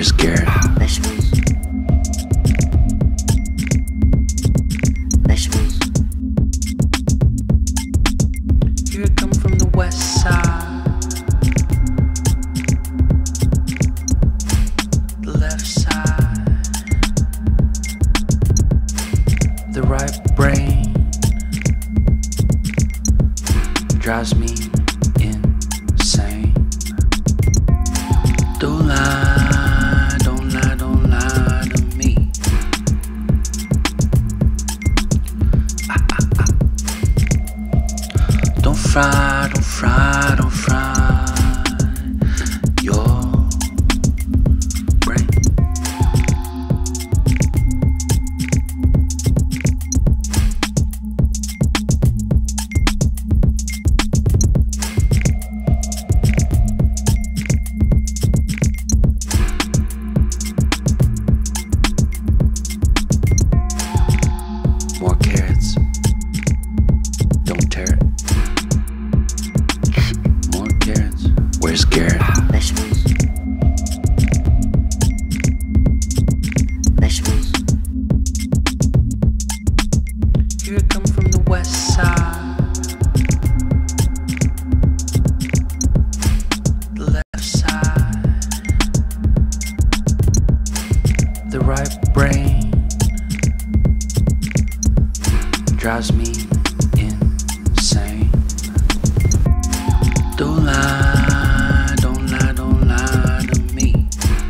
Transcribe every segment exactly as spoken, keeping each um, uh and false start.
Where's Garrett? Vegetables. Vegetables. Here I come from the west side, the left side, the right brain drives me insane. Don't lie, don't lie, don't lie to me. Ah, ah, ah. Don't fry, don't fry, don't fry your brain. More carrots, don't tear it. More carrots. Where's Garrett? Vegetables. Vegetables. Here I come from the west side, the left side, the right brain drives me insane. Don't lie, don't lie, don't lie to me.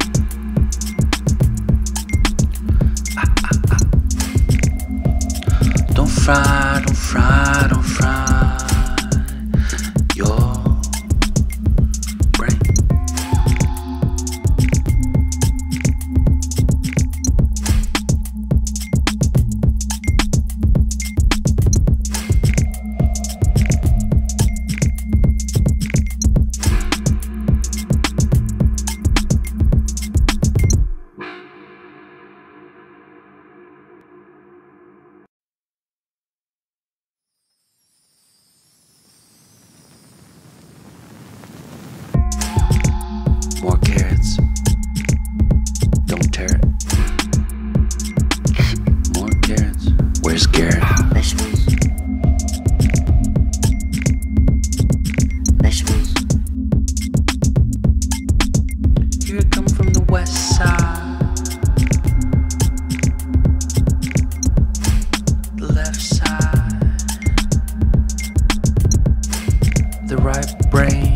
Ah, ah, ah. Don't fry, don't fry, don't fry your brain. More carrots, don't tear it. More carrots. Where's Garrett? Vegetables. Vegetables. Here I come from the west side, the left side, the right brain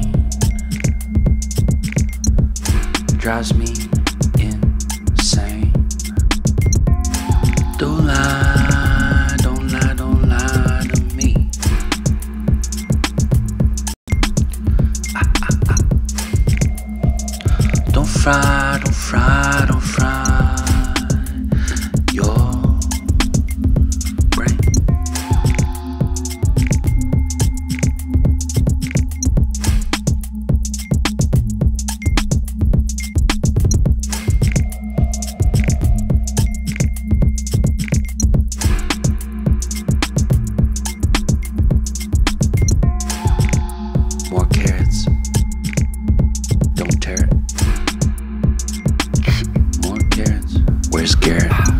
drives me insane. Don't lie, don't lie, don't lie to me. Ah, ah, ah. Don't fry, don't fry, don't fry your brain. More carrots, don't tear it. More carrots. Where's Garrett?